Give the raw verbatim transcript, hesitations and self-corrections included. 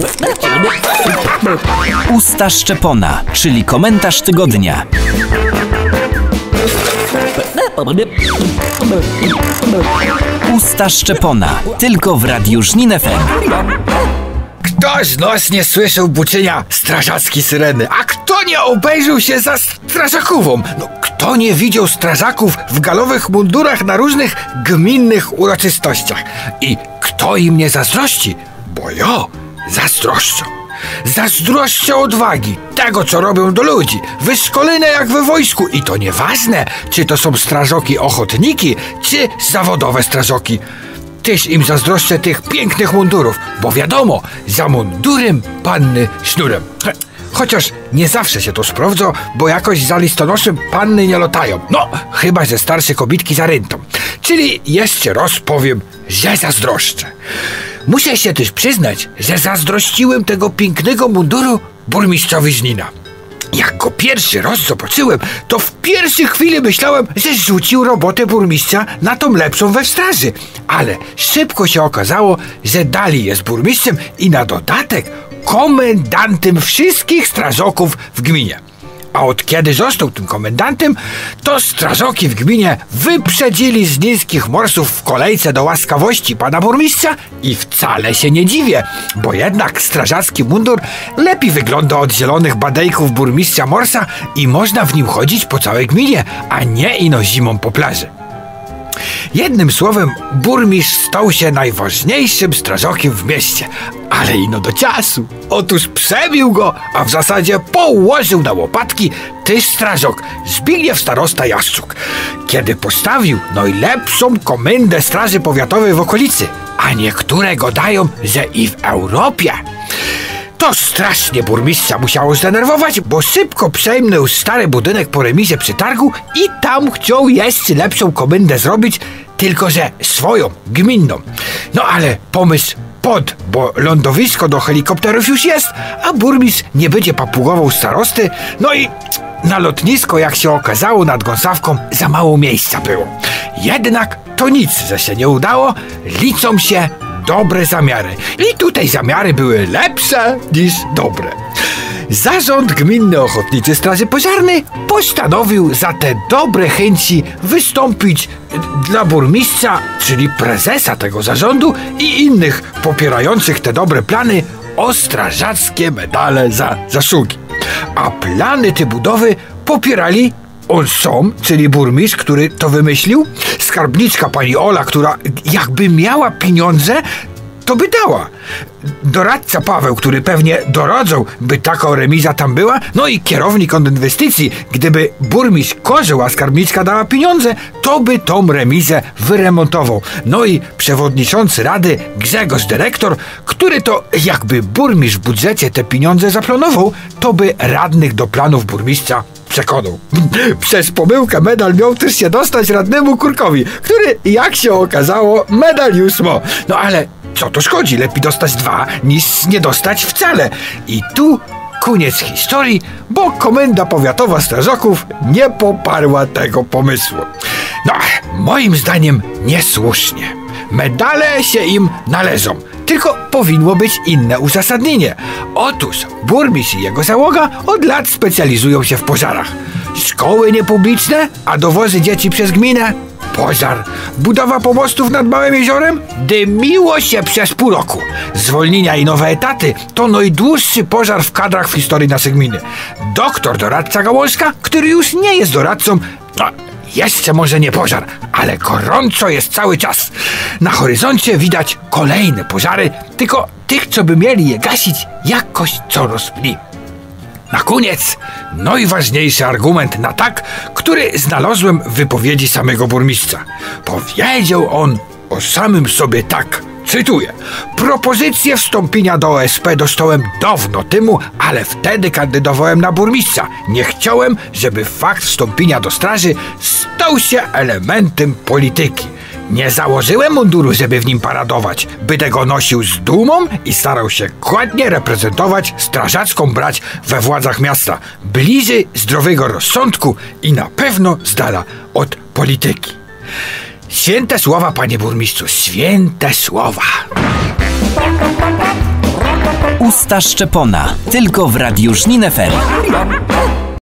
Usta Szczepona, czyli komentarz tygodnia. Usta Szczepona, tylko w Radiu Żnin F M. Kto z nas nie słyszał buczenia strażackiej syreny? A kto nie obejrzał się za strażakową? No, kto nie widział strażaków w galowych mundurach na różnych gminnych uroczystościach? I kto im nie zazdrości? Bo ja zazdroszczę. Zazdroszczę odwagi, tego co robią do ludzi, wyszkolone jak we wojsku. I to nieważne, czy to są strażoki ochotniki, czy zawodowe strażoki. Tyż im zazdroszczę tych pięknych mundurów, bo wiadomo, za mundurem panny sznurem. Chociaż nie zawsze się to sprawdza, bo jakoś za listonoszem panny nie latają. No, chyba że starsze kobitki za rentą. Czyli jeszcze raz powiem, że zazdroszczę. Muszę się też przyznać, że zazdrościłem tego pięknego munduru burmistrzowi Żnina. Jak go pierwszy raz zobaczyłem, to w pierwszej chwili myślałem, że rzucił robotę burmistrza na tą lepszą we straży. Ale szybko się okazało, że dalej jest burmistrzem i na dodatek komendantem wszystkich strażaków w gminie. A od kiedy został tym komendantem, to strażaki w gminie wyprzedzili z niskich morsów w kolejce do łaskawości pana burmistrza i wcale się nie dziwię, bo jednak strażacki mundur lepiej wygląda od zielonych badejków burmistrza Morsa i można w nim chodzić po całej gminie, a nie ino zimą po plaży. Jednym słowem, burmistrz stał się najważniejszym strażakiem w mieście, ale ino do czasu. Otóż przebił go, a w zasadzie położył na łopatki tyż strażak Zbigniew starosta Jaszczuk, kiedy postawił najlepszą komendę straży powiatowej w okolicy, a niektóre gadają, że i w Europie. To strasznie burmistrza musiało zdenerwować, bo szybko przejmnął stary budynek po remizie przy targu i tam chciał jeszcze lepszą komendę zrobić, tylko że swoją, gminną. No ale pomysł pod, bo lądowisko do helikopterów już jest, a burmistrz nie będzie papugował starosty, no i na lotnisko, jak się okazało, nad Gąsawką za mało miejsca było. Jednak to nic, że się nie udało, liczą się dobre zamiary. I tutaj zamiary były lepsze niż dobre. Zarząd Gminny Ochotniczej Straży Pożarnej postanowił za te dobre chęci wystąpić dla burmistrza, czyli prezesa tego zarządu i innych popierających te dobre plany o strażackie medale za zasługi. A plany te budowy popierali on sam, czyli burmistrz, który to wymyślił, skarbniczka pani Ola, która jakby miała pieniądze, to by dała. Doradca Paweł, który pewnie doradzał, by taka remiza tam była, no i kierownik od inwestycji, gdyby burmistrz korzył, a skarbniczka dała pieniądze, to by tą remizę wyremontował. No i przewodniczący rady Grzegorz dyrektor, który to jakby burmistrz w budżecie te pieniądze zaplanował, to by radnych do planów burmistrza przekonał. Przez pomyłkę medal miał też się dostać radnemu Kurkowi, który, jak się okazało, medal już ma. No ale co to szkodzi? Lepiej dostać dwa, niż nie dostać wcale. I tu koniec historii, bo komenda powiatowa strażaków nie poparła tego pomysłu. No, moim zdaniem niesłusznie. Medale się im należą, tylko powinno być inne uzasadnienie. Otóż burmistrz i jego załoga od lat specjalizują się w pożarach. Szkoły niepubliczne, a dowozy dzieci przez gminę? Pożar. Budowa pomostów nad Małym Jeziorem? Dymiło się przez pół roku. Zwolnienia i nowe etaty to najdłuższy pożar w kadrach w historii naszej gminy. Doktor doradca Gałązka, który już nie jest doradcą, no, jeszcze może nie pożar, ale gorąco jest cały czas. Na horyzoncie widać kolejne pożary, tylko tych, co by mieli je gasić, jakoś coraz mniej. Na koniec najważniejszy argument na tak, który znalazłem w wypowiedzi samego burmistrza. Powiedział on o samym sobie tak, cytuję: propozycję wstąpienia do O S P dostałem dawno temu, ale wtedy kandydowałem na burmistrza. Nie chciałem, żeby fakt wstąpienia do straży stał się elementem polityki. Nie założyłem munduru, żeby w nim paradować, by tego nosił z dumą i starał się godnie reprezentować strażacką brać we władzach miasta, bliżej zdrowego rozsądku i na pewno z dala od polityki. Święte słowa, panie burmistrzu, święte słowa. Pusta Szczepona. Tylko w Radiu Żnin F M.